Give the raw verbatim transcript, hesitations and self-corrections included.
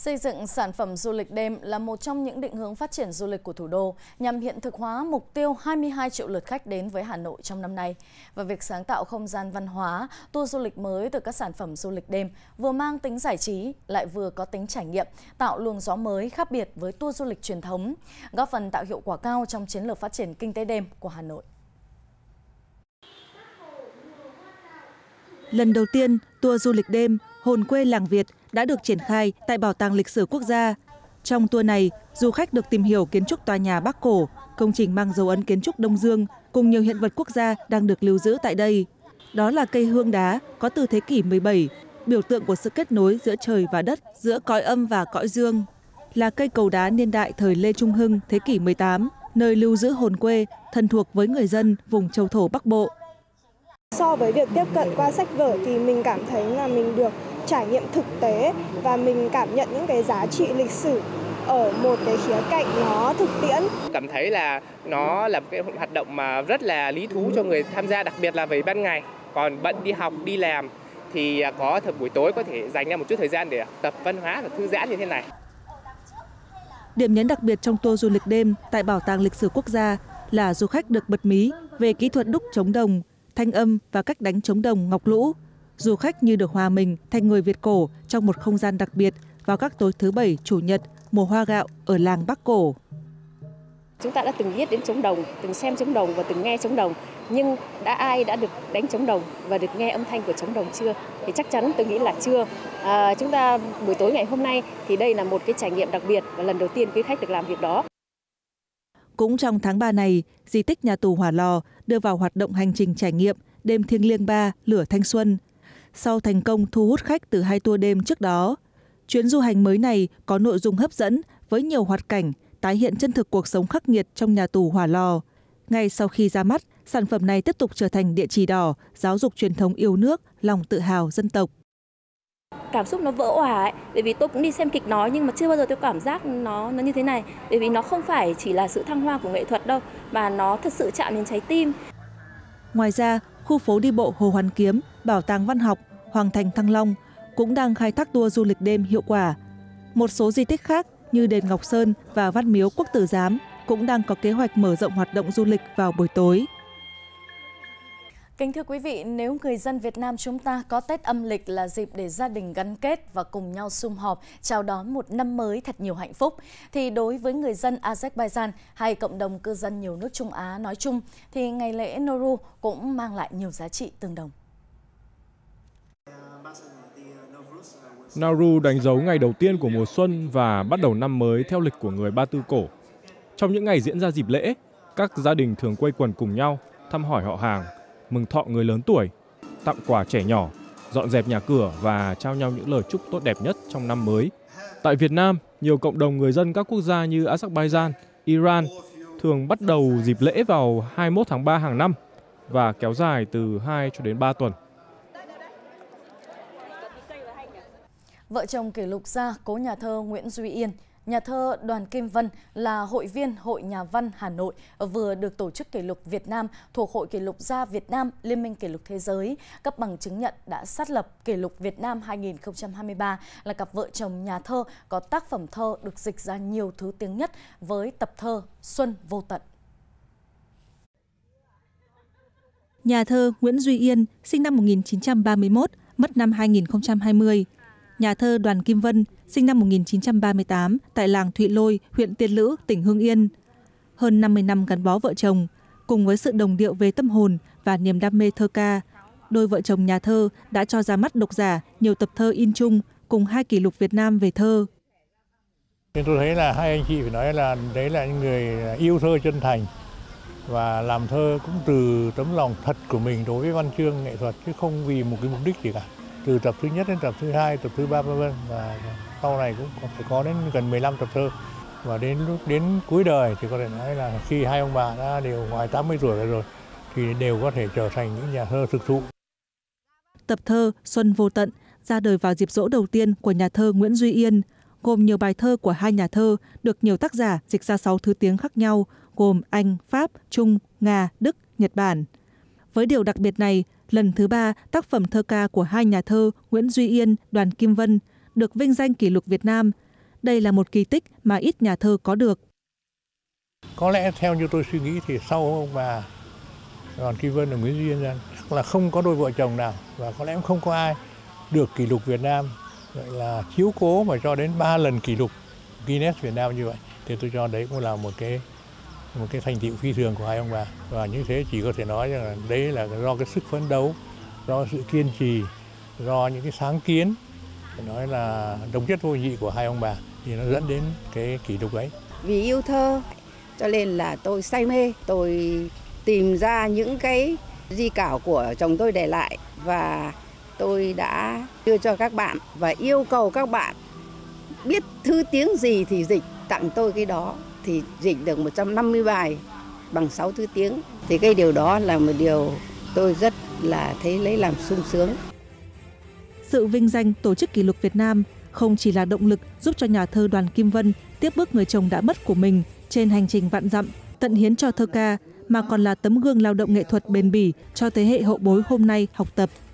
Xây dựng sản phẩm du lịch đêm là một trong những định hướng phát triển du lịch của thủ đô nhằm hiện thực hóa mục tiêu hai mươi hai triệu lượt khách đến với Hà Nội trong năm nay. Và việc sáng tạo không gian văn hóa, tour du lịch mới từ các sản phẩm du lịch đêm vừa mang tính giải trí lại vừa có tính trải nghiệm, tạo luồng gió mới khác biệt với tour du lịch truyền thống, góp phần tạo hiệu quả cao trong chiến lược phát triển kinh tế đêm của Hà Nội. Lần đầu tiên, tour du lịch đêm Hồn quê làng Việt đã được triển khai tại Bảo tàng Lịch sử Quốc gia. Trong tour này, du khách được tìm hiểu kiến trúc tòa nhà Bắc Cổ, công trình mang dấu ấn kiến trúc Đông Dương, cùng nhiều hiện vật quốc gia đang được lưu giữ tại đây. Đó là cây hương đá có từ thế kỷ mười bảy, biểu tượng của sự kết nối giữa trời và đất, giữa cõi âm và cõi dương. Là cây cầu đá niên đại thời Lê Trung Hưng, thế kỷ mười tám, nơi lưu giữ hồn quê, thân thuộc với người dân vùng châu thổ Bắc Bộ. So với việc tiếp cận qua sách vở thì mình cảm thấy là mình được trải nghiệm thực tế và mình cảm nhận những cái giá trị lịch sử ở một cái khía cạnh nó thực tiễn. Cảm thấy là nó là một cái hoạt động mà rất là lý thú cho người tham gia, đặc biệt là về ban ngày. Còn bận đi học, đi làm thì có thời buổi tối có thể dành ra một chút thời gian để tập văn hóa và thư giãn như thế này. Điểm nhấn đặc biệt trong tour du lịch đêm tại Bảo tàng Lịch sử Quốc gia là du khách được bật mí về kỹ thuật đúc trống đồng, thanh âm và cách đánh trống đồng ngọc lũ. Du khách như được hòa mình thành người Việt cổ trong một không gian đặc biệt vào các tối thứ Bảy, Chủ nhật, mùa hoa gạo ở làng Bắc Cổ. Chúng ta đã từng biết đến trống đồng, từng xem trống đồng và từng nghe trống đồng, nhưng đã ai đã được đánh trống đồng và được nghe âm thanh của trống đồng chưa? Thì chắc chắn tôi nghĩ là chưa. À, chúng ta buổi tối ngày hôm nay thì đây là một cái trải nghiệm đặc biệt và lần đầu tiên quý khách được làm việc đó. Cũng trong tháng ba này, di tích nhà tù Hỏa Lò đưa vào hoạt động hành trình trải nghiệm đêm thiêng liêng ba Lửa Thanh Xuân. Sau thành công thu hút khách từ hai tour đêm trước đó, chuyến du hành mới này có nội dung hấp dẫn với nhiều hoạt cảnh tái hiện chân thực cuộc sống khắc nghiệt trong nhà tù Hỏa Lò. Ngay sau khi ra mắt, sản phẩm này tiếp tục trở thành địa chỉ đỏ giáo dục truyền thống yêu nước, lòng tự hào dân tộc. Cảm xúc nó vỡ òa ấy, bởi vì tôi cũng đi xem kịch nói nhưng mà chưa bao giờ tôi cảm giác nó nó như thế này, bởi vì nó không phải chỉ là sự thăng hoa của nghệ thuật đâu, mà nó thật sự chạm đến trái tim. Ngoài ra, khu phố đi bộ Hồ Hoàn Kiếm, Bảo tàng Văn học, Hoàng thành Thăng Long cũng đang khai thác tour du lịch đêm hiệu quả. Một số di tích khác như đền Ngọc Sơn và Văn miếu Quốc tử Giám cũng đang có kế hoạch mở rộng hoạt động du lịch vào buổi tối. Kính thưa quý vị, nếu người dân Việt Nam chúng ta có Tết âm lịch là dịp để gia đình gắn kết và cùng nhau sum họp chào đón một năm mới thật nhiều hạnh phúc, thì đối với người dân Azerbaijan hay cộng đồng cư dân nhiều nước Trung Á nói chung, thì ngày lễ Nowruz cũng mang lại nhiều giá trị tương đồng. Nowruz đánh dấu ngày đầu tiên của mùa xuân và bắt đầu năm mới theo lịch của người Ba Tư cổ. Trong những ngày diễn ra dịp lễ, các gia đình thường quây quần cùng nhau, thăm hỏi họ hàng, mừng thọ người lớn tuổi, tặng quà trẻ nhỏ, dọn dẹp nhà cửa và trao nhau những lời chúc tốt đẹp nhất trong năm mới. Tại Việt Nam, nhiều cộng đồng người dân các quốc gia như Azerbaijan, Iran thường bắt đầu dịp lễ vào hai mươi mốt tháng ba hàng năm và kéo dài từ hai cho đến ba tuần. Vợ chồng kỷ lục gia cố nhà thơ Nguyễn Duy Yên, nhà thơ Đoàn Kim Vân là hội viên Hội Nhà văn Hà Nội vừa được Tổ chức Kỷ lục Việt Nam thuộc Hội Kỷ lục gia Việt Nam Liên minh Kỷ lục Thế giới cấp bằng chứng nhận đã xác lập Kỷ lục Việt Nam hai nghìn không trăm hai mươi ba là cặp vợ chồng nhà thơ có tác phẩm thơ được dịch ra nhiều thứ tiếng nhất với tập thơ Xuân Vô Tận. Nhà thơ Nguyễn Duy Yên sinh năm một nghìn chín trăm ba mươi mốt, mất năm hai nghìn không trăm hai mươi. Nhà thơ Đoàn Kim Vân sinh năm một nghìn chín trăm ba mươi tám tại làng Thụy Lôi, huyện Tiên Lữ, tỉnh Hưng Yên. Hơn năm mươi năm gắn bó vợ chồng, cùng với sự đồng điệu về tâm hồn và niềm đam mê thơ ca, đôi vợ chồng nhà thơ đã cho ra mắt độc giả nhiều tập thơ in chung cùng hai kỷ lục Việt Nam về thơ. Tôi thấy là hai anh chị phải nói là đấy là những người yêu thơ chân thành và làm thơ cũng từ tấm lòng thật của mình đối với văn chương nghệ thuật chứ không vì một cái mục đích gì cả. Từ tập thứ nhất đến tập thứ hai, tập thứ ba vân vân và sau này cũng có phải có đến gần mười lăm tập thơ. Và đến lúc đến cuối đời thì có thể nói là khi hai ông bà đã đều ngoài tám mươi tuổi rồi thì đều có thể trở thành những nhà thơ thực thụ. Tập thơ Xuân Vô Tận ra đời vào dịp giỗ đầu tiên của nhà thơ Nguyễn Duy Yên, gồm nhiều bài thơ của hai nhà thơ được nhiều tác giả dịch ra sáu thứ tiếng khác nhau, gồm Anh, Pháp, Trung, Nga, Đức, Nhật Bản. Với điều đặc biệt này, lần thứ ba tác phẩm thơ ca của hai nhà thơ Nguyễn Duy Yên, Đoàn Kim Vân được vinh danh kỷ lục Việt Nam đây là một kỳ tích mà ít nhà thơ có được. Có lẽ theo như tôi suy nghĩ thì sau ông bà Đoàn Kim Vân và Nguyễn Duy Yên ra chắc là không có đôi vợ chồng nào, và có lẽ không có ai được kỷ lục Việt Nam gọi là chiếu cố mà cho đến ba lần kỷ lục Guinness Việt Nam như vậy. Thì tôi cho đấy cũng là một cái một cái thành tựu phi thường của hai ông bà, và như thế chỉ có thể nói rằng là đấy là do cái sức phấn đấu, do sự kiên trì, do những cái sáng kiến, phải nói là độc nhất vô nhị của hai ông bà thì nó dẫn đến cái kỷ lục ấy. Vì yêu thơ cho nên là tôi say mê, tôi tìm ra những cái di cảo của chồng tôi để lại và tôi đã đưa cho các bạn và yêu cầu các bạn biết thứ tiếng gì thì dịch, tặng tôi cái đó thì dịch được một trăm năm mươi bài bằng sáu thứ tiếng. Thì cái điều đó là một điều tôi rất là thấy lấy làm sung sướng. Sự vinh danh tổ chức kỷ lục Việt Nam không chỉ là động lực giúp cho nhà thơ Đoàn Kim Vân tiếp bước người chồng đã mất của mình trên hành trình vạn dặm tận hiến cho thơ ca, mà còn là tấm gương lao động nghệ thuật bền bỉ cho thế hệ hậu bối hôm nay học tập.